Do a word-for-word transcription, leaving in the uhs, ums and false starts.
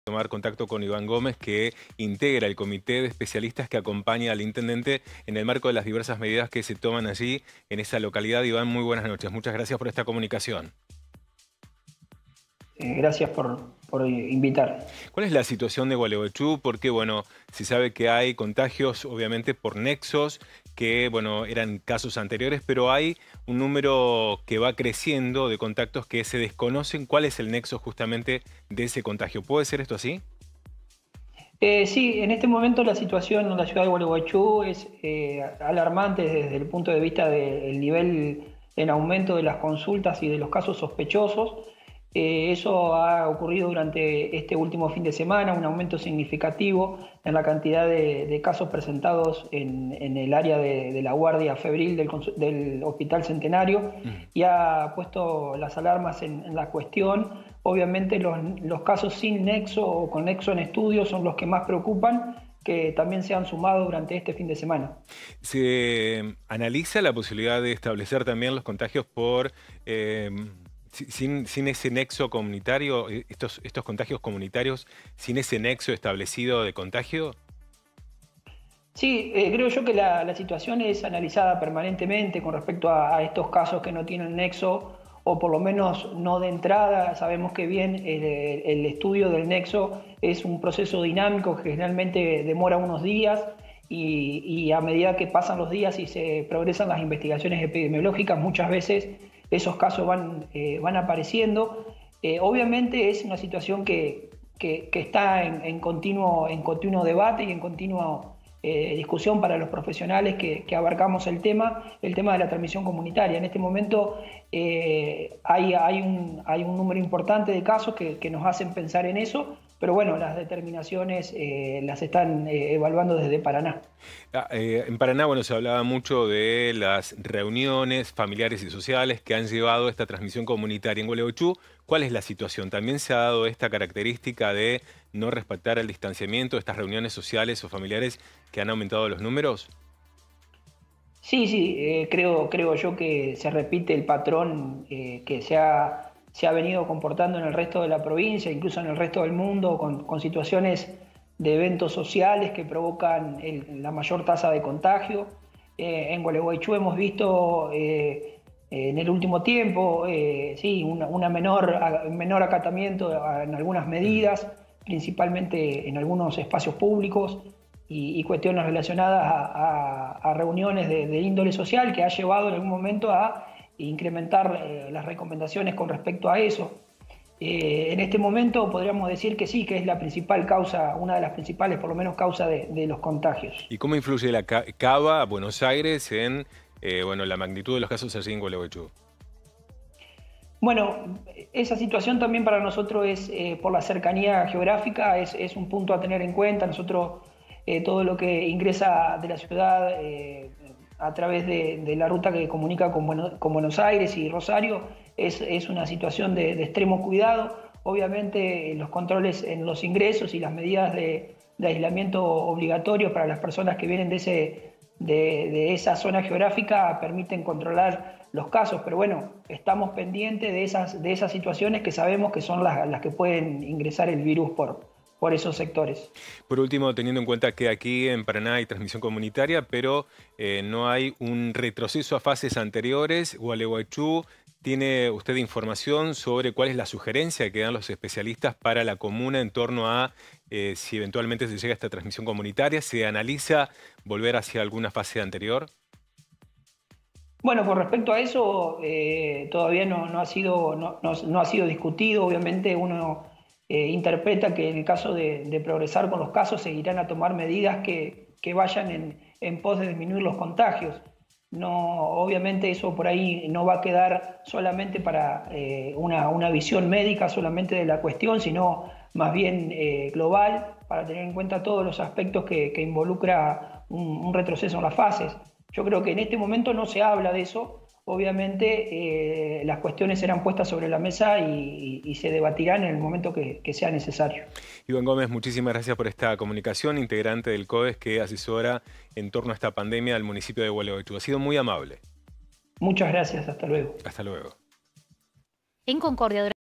Tomar contacto con Iván Gómez, que integra el comité de especialistas que acompaña al intendente en el marco de las diversas medidas que se toman allí en esa localidad. Iván, muy buenas noches. Muchas gracias por esta comunicación. Eh, gracias por, por invitar. ¿Cuál es la situación de Gualeguaychú? Porque, bueno, se sabe que hay contagios, obviamente, por nexos, que, bueno, eran casos anteriores, pero hay un número que va creciendo de contactos que se desconocen. ¿Cuál es el nexo justamente de ese contagio? ¿Puede ser esto así? Eh, sí, en este momento la situación en la ciudad de Gualeguaychú es eh, alarmante desde el punto de vista del nivel en aumento de las consultas y de los casos sospechosos. Eh, eso ha ocurrido durante este último fin de semana, un aumento significativo en la cantidad de, de casos presentados en, en el área de, de la guardia febril del, del Hospital Centenario y ha puesto las alarmas en, en la cuestión. Obviamente los, los casos sin nexo o con nexo en estudio son los que más preocupan, que también se han sumado durante este fin de semana. ¿Se analiza la posibilidad de establecer también los contagios por... Eh, Sin, sin ese nexo comunitario, estos, estos contagios comunitarios, sin ese nexo establecido de contagio? Sí, eh, creo yo que la, la situación es analizada permanentemente con respecto a, a estos casos que no tienen nexo, o por lo menos no de entrada. Sabemos que bien el, el estudio del nexo es un proceso dinámico que generalmente demora unos días y, y a medida que pasan los días y se progresan las investigaciones epidemiológicas, muchas veces esos casos van, eh, van apareciendo. Eh, obviamente es una situación que, que, que está en, en, continuo, en continuo debate y en continuo eh, discusión para los profesionales que, que abarcamos el tema, el tema de la transmisión comunitaria. En este momento eh, hay, hay, un, hay un número importante de casos que, que nos hacen pensar en eso, pero bueno, las determinaciones eh, las están eh, evaluando desde Paraná. Ah, eh, en Paraná, bueno, se hablaba mucho de las reuniones familiares y sociales que han llevado esta transmisión comunitaria en Gualeguaychú. ¿Cuál es la situación? ¿También se ha dado esta característica de no respetar el distanciamiento, estas reuniones sociales o familiares que han aumentado los números? Sí, sí, eh, creo, creo yo que se repite el patrón eh, que se ha, se ha venido comportando en el resto de la provincia, incluso en el resto del mundo, con, con situaciones de eventos sociales que provocan el, la mayor tasa de contagio. Eh, en Gualeguaychú hemos visto eh, en el último tiempo eh, sí, una, una menor, menor acatamiento en algunas medidas, principalmente en algunos espacios públicos, y, y cuestiones relacionadas a, a, a reuniones de, de índole social, que ha llevado en algún momento a incrementar eh, las recomendaciones con respecto a eso. Eh, en este momento podríamos decir que sí, que es la principal causa, una de las principales, por lo menos, causas de, de los contagios. ¿Y cómo influye la cava, Buenos Aires, en eh, bueno, la magnitud de los casos allí en Gualeguaychú? Bueno, esa situación también para nosotros es, eh, por la cercanía geográfica, es, es un punto a tener en cuenta. Nosotros, eh, todo lo que ingresa de la ciudad eh, a través de, de la ruta que comunica con, Bueno, con Buenos Aires y Rosario, es, es una situación de, de extremo cuidado. Obviamente los controles en los ingresos y las medidas de, de aislamiento obligatorio para las personas que vienen de, ese, de, de esa zona geográfica permiten controlar los casos, pero bueno, estamos pendientes de esas, de esas situaciones que sabemos que son las, las que pueden ingresar el virus por, por esos sectores. Por último, teniendo en cuenta que aquí en Paraná hay transmisión comunitaria, pero eh, no hay un retroceso a fases anteriores, Gualeguaychú, ¿tiene usted información sobre cuál es la sugerencia que dan los especialistas para la comuna en torno a eh, si eventualmente se llega a esta transmisión comunitaria? ¿Se analiza volver hacia alguna fase anterior? Bueno, con respecto a eso, eh, todavía no, no, ha sido, no, no, no ha sido discutido. Obviamente uno eh, interpreta que en el caso de, de progresar con los casos se irán a tomar medidas que, que vayan en, en pos de disminuir los contagios. No, obviamente eso por ahí no va a quedar solamente para eh, una, una visión médica solamente de la cuestión, sino más bien eh, global, para tener en cuenta todos los aspectos que, que involucra un, un retroceso en las fases. Yo creo que en este momento no se habla de eso. Obviamente eh, las cuestiones serán puestas sobre la mesa y, y, y se debatirán en el momento que, que sea necesario. Iván Gómez, muchísimas gracias por esta comunicación, integrante del CODES que asesora en torno a esta pandemia al municipio de Gualeguaychú. Ha sido muy amable. Muchas gracias, hasta luego. Hasta luego. En Concordia.